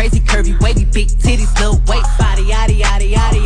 crazy, curvy, wavy, big titties, little waist, body, yaddy, yaddy, yaddy,